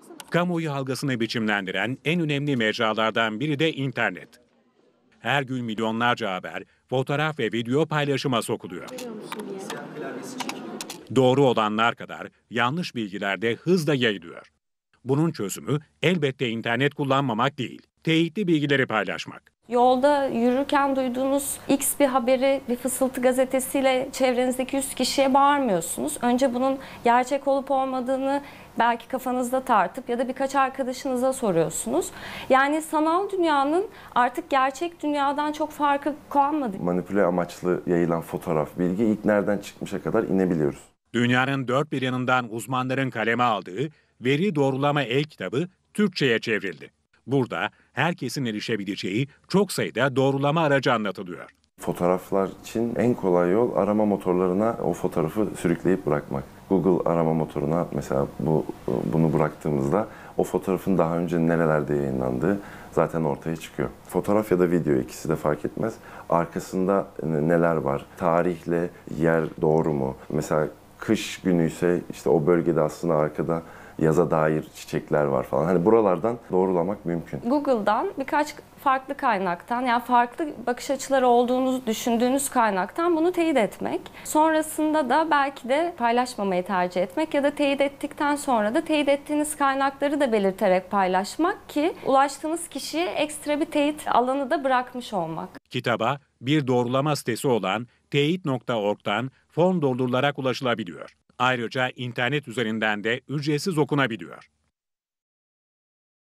Kamuoyu algısını biçimlendiren en önemli mecralardan biri de internet. Her gün milyonlarca haber, fotoğraf ve video paylaşıma sokuluyor. Doğru olanlar kadar yanlış bilgiler de hızla yayılıyor. Bunun çözümü elbette internet kullanmamak değil, teyitli bilgileri paylaşmak. Yolda yürürken duyduğunuz X bir haberi bir fısıltı gazetesiyle çevrenizdeki 100 kişiye bağırmıyorsunuz. Önce bunun gerçek olup olmadığını belki kafanızda tartıp ya da birkaç arkadaşınıza soruyorsunuz. Yani sanal dünyanın artık gerçek dünyadan çok farkı kalmadı. Manipüle amaçlı yayılan fotoğraf, bilgi ilk nereden çıkmışa kadar inebiliyoruz. Dünyanın dört bir yanından uzmanların kaleme aldığı Veri Doğrulama e-kitabı Türkçe'ye çevrildi. Burada herkesin erişebileceği çok sayıda doğrulama aracı anlatılıyor. Fotoğraflar için en kolay yol arama motorlarına o fotoğrafı sürükleyip bırakmak. Google arama motoruna mesela bunu bıraktığımızda o fotoğrafın daha önce nerelerde yayınlandığı zaten ortaya çıkıyor. Fotoğraf ya da video ikisi de fark etmez. Arkasında neler var? Tarihle yer doğru mu? Mesela kış günü ise işte o bölgede aslında arkada yaza dair çiçekler var falan. Hani buralardan doğrulamak mümkün. Google'dan birkaç farklı kaynaktan, yani farklı bakış açıları olduğunu düşündüğünüz kaynaktan bunu teyit etmek. Sonrasında da belki de paylaşmamayı tercih etmek ya da teyit ettikten sonra da teyit ettiğiniz kaynakları da belirterek paylaşmak ki ulaştığınız kişiye ekstra bir teyit alanı da bırakmış olmak. Kitaba bir doğrulama sitesi olan teyit.org'dan form doldurularak ulaşılabiliyor. Ayrıca internet üzerinden de ücretsiz okunabiliyor.